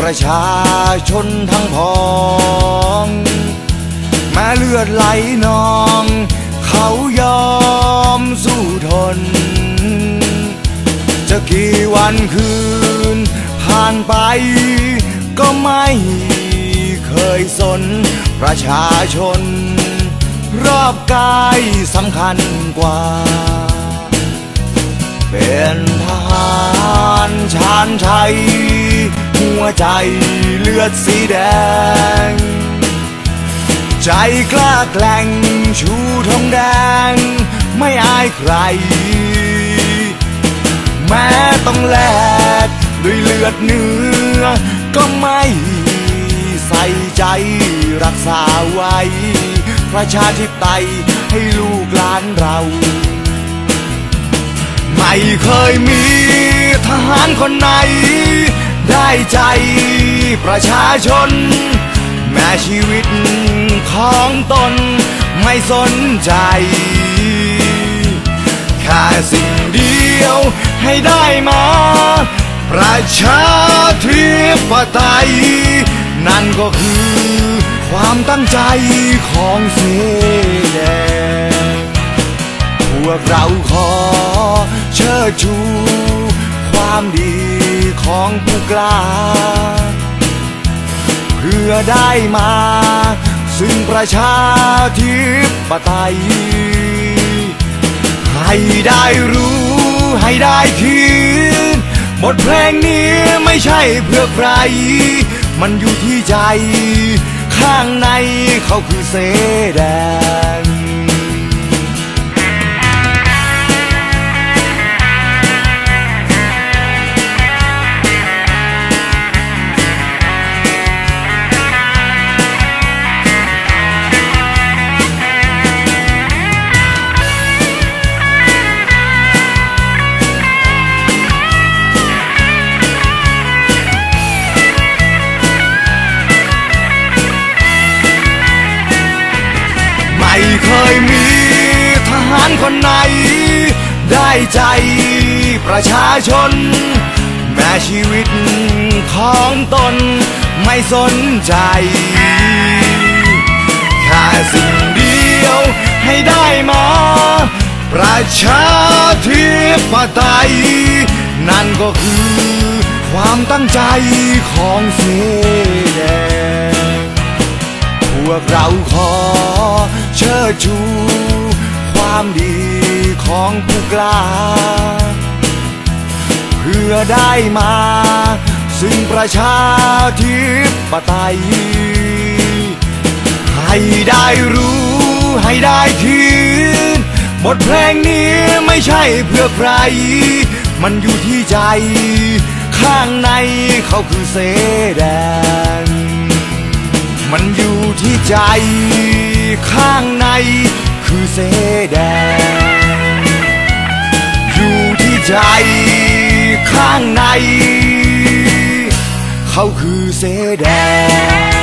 ประชาชนทั้งพ้องแม้เลือดไหลนองเขายอมสู้ทนจะกี่วันคืนผ่านไปก็ไม่เคยสนประชาชนรอบกายสำคัญกว่าเป็นทหารชาญชัยหัวใจเลือดสีแดงใจกล้าแกร่งชูธงแดงไม่อายใครแม้ต้องแลกด้วยเลือดเนื้อก็ไม่ใส่ใจรักษาไว้ประชาธิปไตยให้ลูกหลานเราไม่เคยมีทหารคนไหนได้ใจประชาชนแม้ชีวิตของตนไม่สนใจแค่สิ่งเดียวให้ได้มาประชาธิปไตยนั่นก็คือความตั้งใจของเสแดงพวกเราขอเชิดชูความดีของผู้กล้าเพื่อได้มาซึ่งประชาธิปไตยให้ได้รู้ให้ได้คืนบทเพลงนี้ไม่ใช่เพื่อใครมันอยู่ที่ใจข้างในเขาคือเสแดงไม่เคยมีทหารคนไหนได้ใจประชาชนแม้ชีวิตของตนไม่สนใจแค่สิ่งเดียวให้ได้มาประชาธิปไตยนั่นก็คือความตั้งใจของเสแดงพวกเราขอเชิดชูความดีของผู้กล้าเพื่อได้มาซึ่งประชาธิปไตยให้ได้รู้ให้ได้คืนบทเพลงนี้ไม่ใช่เพื่อใครมันอยู่ที่ใจข้างในเขาคือเสแดงมันอยู่ที่ใจข้างในคือเสแดงอยู่ที่ใจข้างในเขาคือเสแดง